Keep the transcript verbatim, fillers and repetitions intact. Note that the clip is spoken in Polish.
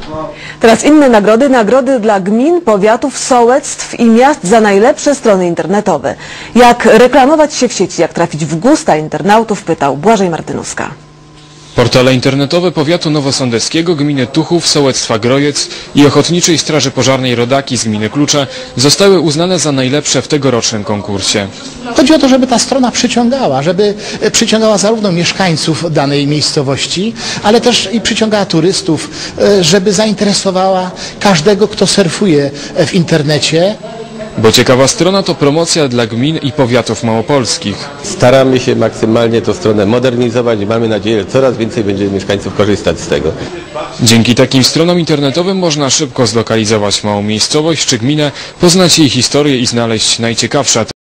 Teraz inne nagrody. Nagrody dla gmin, powiatów, sołectw i miast za najlepsze strony internetowe. Jak reklamować się w sieci, jak trafić w gusta internautów, pytał Błażej Martynowska. Portale internetowe powiatu nowosądeckiego, gminy Tuchów, sołectwa Grojec i Ochotniczej Straży Pożarnej Rodaki z gminy Klucze zostały uznane za najlepsze w tegorocznym konkursie. Chodzi o to, żeby ta strona przyciągała, żeby przyciągała zarówno mieszkańców danej miejscowości, ale też i przyciągała turystów, żeby zainteresowała każdego, kto surfuje w internecie. Bo ciekawa strona to promocja dla gmin i powiatów małopolskich. Staramy się maksymalnie tę stronę modernizować i mamy nadzieję, że coraz więcej będzie mieszkańców korzystać z tego. Dzięki takim stronom internetowym można szybko zlokalizować małą miejscowość czy gminę, poznać jej historię i znaleźć najciekawsze